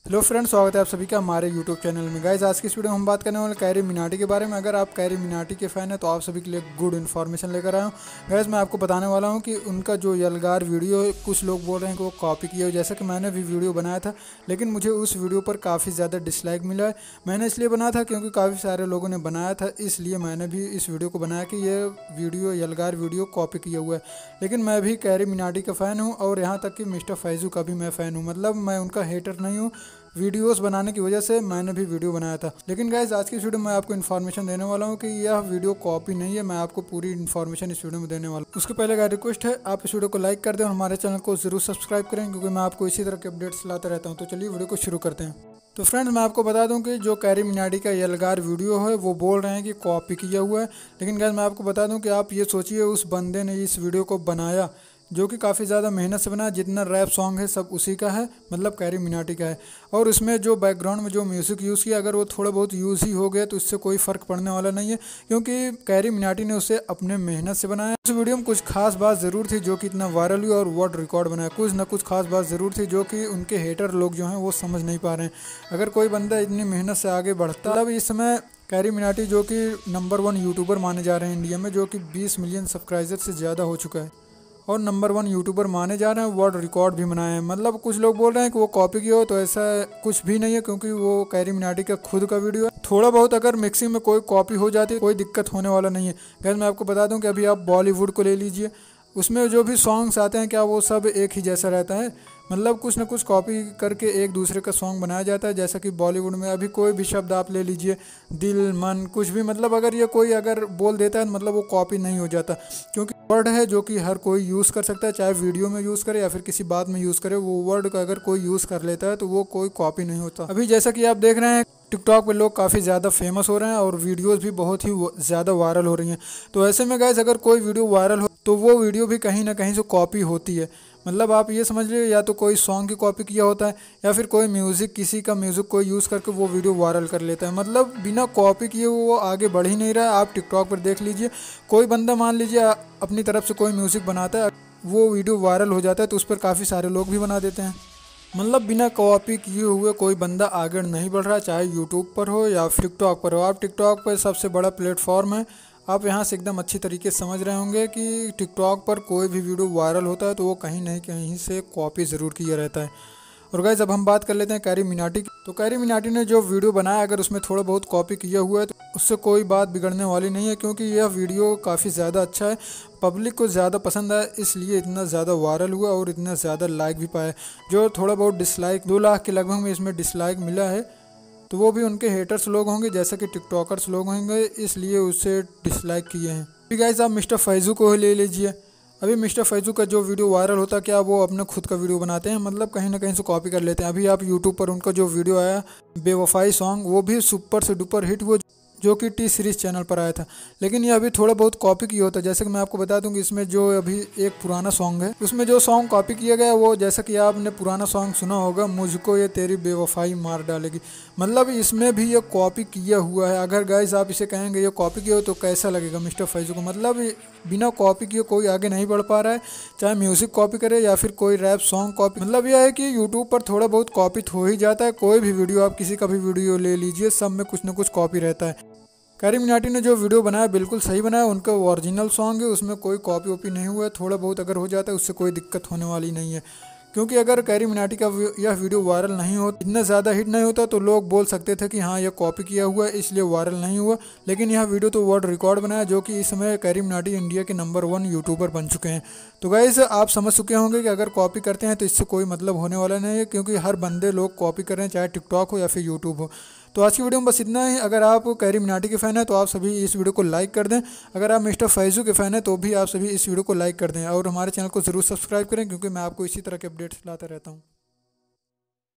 Hello friends, स्वागत है आप सभी का हमारे यूट्यूब चैनल में। गाइज आज की इस वीडियो में हम बात करने वाले कैरी मिनाटी के बारे में। अगर आप कैरी मिनाटी के फ़ैन हैं तो आप सभी के लिए गुड इन्फॉर्मेशन लेकर आया हूँ। गाइज मैं आपको बताने वाला हूँ कि उनका जो यलगार वीडियो है, कुछ लोग बोल रहे हैं कि वो कॉपी किया हो। जैसा कि मैंने भी वीडियो बनाया था, लेकिन मुझे उस वीडियो पर काफ़ी ज़्यादा डिसलाइक मिला है। मैंने इसलिए बनाया था क्योंकि काफ़ी सारे लोगों ने बनाया था, इसलिए मैंने भी इस वीडियो को बनाया कि ये वीडियो यलगार वीडियो कॉपी किया हुआ है। लेकिन मैं भी कैरी मिनाटी का फ़ैन हूँ और यहाँ तक कि मिस्टर फैज़ू का भी मैं फ़ैन हूँ। मतलब मैं उनका हेटर नहीं हूँ, वीडियोस बनाने की वजह से मैंने भी वीडियो बनाया था। लेकिन गाइज आज की इस वीडियो में आपको इन्फॉर्मेशन देने वाला हूँ कि यह वीडियो कॉपी नहीं है। मैं आपको पूरी इन्फॉर्मेशन इस वीडियो में देने वाला हूँ। उसके पहले का रिक्वेस्ट है, आप इस वीडियो को लाइक कर दें और हमारे चैनल को जरूर सब्सक्राइब करें, क्योंकि मैं आपको इसी तरह के अपडेट्स लाता रहता हूँ। तो चलिए वीडियो को शुरू करते हैं। तो फ्रेंड्स, मैं आपको बता दूं कि जो कैरी मिनाटी का यलगार वीडियो है वो बोल रहे हैं कि कॉपी किया हुआ है। लेकिन गाइस मैं आपको बता दूं कि आप ये सोचिए, उस बंदे ने इस वीडियो को बनाया जो कि काफ़ी ज़्यादा मेहनत से बना। जितना रैप सॉन्ग है सब उसी का है, मतलब कैरी मिनाटी का है। और उसमें जो बैकग्राउंड में जो म्यूज़िक यूज़ किया, अगर वो थोड़ा बहुत यूज़ ही हो गया तो इससे कोई फ़र्क पड़ने वाला नहीं है, क्योंकि कैरी मिनाटी ने उसे अपने मेहनत से बनाया। उस वीडियो में कुछ खास बात ज़रूर थी जो कि इतना वायरल हुई और वर्ल्ड रिकॉर्ड बनाया। कुछ ना कुछ खास बात ज़रूर थी जो कि उनके हेटर लोग जो हैं वो समझ नहीं पा रहे हैं। अगर कोई बंदा इतनी मेहनत से आगे बढ़ता, तब इस समय कैरी मिनाटी जो कि नंबर 1 यूट्यूबर माने जा रहे हैं इंडिया में, जो कि 20 मिलियन सब्सक्राइबर से ज़्यादा हो चुका है और नंबर 1 यूट्यूबर माने जा रहे हैं, वर्ल्ड रिकॉर्ड भी बनाए हैं। मतलब कुछ लोग बोल रहे हैं कि वो कॉपी किया हो, तो ऐसा कुछ भी नहीं है, क्योंकि वो कैरी मिनाटी का खुद का वीडियो है। थोड़ा बहुत अगर मिक्सिंग में कोई कॉपी हो जाती है, कोई दिक्कत होने वाला नहीं है। गाइस मैं आपको बता दूं कि अभी आप बॉलीवुड को ले लीजिए, उसमें जो भी सॉन्ग्स आते हैं क्या वो सब एक ही जैसा रहता है। मतलब कुछ ना कुछ कॉपी करके एक दूसरे का सॉन्ग बनाया जाता है। जैसा कि बॉलीवुड में अभी कोई भी शब्द आप ले लीजिए, दिल मन कुछ भी, मतलब अगर ये कोई अगर बोल देता है मतलब वो कॉपी नहीं हो जाता, क्योंकि वर्ड है जो कि हर कोई यूज़ कर सकता है, चाहे वीडियो में यूज़ करे या फिर किसी बात में यूज़ करे। वो वर्ड का अगर कोई यूज़ कर लेता है तो वो कोई कॉपी नहीं होता। अभी जैसा कि आप देख रहे हैं, टिकटॉक पे लोग काफ़ी ज़्यादा फेमस हो रहे हैं और वीडियोस भी बहुत ही ज़्यादा वायरल हो रही हैं। तो ऐसे में गाइस अगर कोई वीडियो वायरल हो तो वो वीडियो भी कहीं ना कहीं से कॉपी होती है। मतलब आप ये समझ लीजिए, या तो कोई सॉन्ग की कॉपी किया होता है या फिर कोई म्यूज़िक, किसी का म्यूज़िक कोई यूज़ करके वो वीडियो वायरल कर लेता है। मतलब बिना कॉपी किए वो आगे बढ़ ही नहीं रहा है। आप टिकटॉक पर देख लीजिए, कोई बंदा मान लीजिए अपनी तरफ से कोई म्यूज़िक बनाता है, वो वीडियो वायरल हो जाता है तो उस पर काफ़ी सारे लोग भी बना देते हैं। मतलब बिना कॉपी किए हुए कोई बंदा आगे नहीं बढ़ रहा, चाहे यूट्यूब पर हो या फिर टिकटॉक पर हो। आप टिकटॉक पर सबसे बड़ा प्लेटफॉर्म है, आप यहाँ से एकदम अच्छी तरीके से समझ रहे होंगे कि टिकटॉक पर कोई भी वीडियो वायरल होता है तो वो कहीं ना कहीं से कॉपी ज़रूर किया रहता है। और गाइस अब हम बात कर लेते हैं कैरी मिनाटी की। तो कैरी मिनाटी ने जो वीडियो बनाया, अगर उसमें थोड़ा बहुत कॉपी किया हुआ है तो उससे कोई बात बिगड़ने वाली नहीं है, क्योंकि यह वीडियो काफ़ी ज़्यादा अच्छा है, पब्लिक को ज़्यादा पसंद आया, इसलिए इतना ज़्यादा वायरल हुआ और इतना ज़्यादा लाइक भी पाया। जो थोड़ा बहुत डिसलाइक 2 लाख के लगभग में इसमें डिसलाइक मिला है, तो वो भी उनके हेटर्स लोग होंगे, जैसे कि टिकटॉकर्स लोग होंगे, इसलिए उससे डिसलाइक किए हैं। फिर गाइस आप मिस्टर फैज़ू को ले लीजिए। अभी मिस्टर फैज़ू का जो वीडियो वायरल होता है, क्या वो अपने खुद का वीडियो बनाते हैं, मतलब कहीं ना कहीं से कॉपी कर लेते हैं। अभी आप यूट्यूब पर उनका जो वीडियो आया बेवफाई सॉन्ग, वो भी सुपर से डुपर हिट हुआ, जो कि टी सीरीज़ चैनल पर आया था। लेकिन ये अभी थोड़ा बहुत कॉपी किया होता है। जैसे कि मैं आपको बता दूं कि इसमें जो अभी एक पुराना सॉन्ग है, उसमें जो सॉन्ग कॉपी किया गया है वो, जैसा कि आपने पुराना सॉन्ग सुना होगा, मुझको ये तेरी बेवफाई मार डालेगी। मतलब इसमें भी ये कॉपी किया हुआ है। अगर गाइस आप इसे कहेंगे ये कॉपी किया हो तो कैसा लगेगा मिस्टर फैज़ू को। मतलब बिना कॉपी किए कोई आगे नहीं बढ़ पा रहा है, चाहे म्यूज़िक कॉपी करे या फिर कोई रैप सॉन्ग कॉपी। मतलब यह है कि यूट्यूब पर थोड़ा बहुत कॉपी हो ही जाता है। कोई भी वीडियो, आप किसी का भी वीडियो ले लीजिए, सब में कुछ ना कुछ कॉपी रहता है। कैरी मिनाटी ने जो वीडियो बनाया बिल्कुल सही बनाया, उनका ओरिजिनल सॉन्ग है, उसमें कोई कॉपी वॉपी नहीं हुआ है। थोड़ा बहुत अगर हो जाता है उससे कोई दिक्कत होने वाली नहीं है, क्योंकि अगर कैरी मिनाटी का यह वीडियो वायरल नहीं हो, इतना ज़्यादा हिट नहीं होता, तो लोग बोल सकते थे कि हाँ यह कॉपी किया हुआ है इसलिए वायरल नहीं हुआ। लेकिन यह वीडियो तो वर्ल्ड रिकॉर्ड बनाया, जो कि इस समय कैरी मिनाटी इंडिया के नंबर 1 यूट्यूबर बन चुके हैं। तो गाइस आप समझ चुके होंगे कि अगर कॉपी करते हैं तो इससे कोई मतलब होने वाला नहीं है, क्योंकि हर बंदे लोग कॉपी कर रहे हैं, चाहे टिकटॉक हो या फिर यूट्यूब हो। तो आज की वीडियो में बस इतना ही। अगर आप कैरी मिनाटी के फ़ैन हैं तो आप सभी इस वीडियो को लाइक कर दें। अगर आप मिस्टर फैज़ू के फ़ैन हैं तो भी आप सभी इस वीडियो को लाइक कर दें और हमारे चैनल को ज़रूर सब्सक्राइब करें, क्योंकि मैं आपको इसी तरह के अपडेट्स लाता रहता हूँ।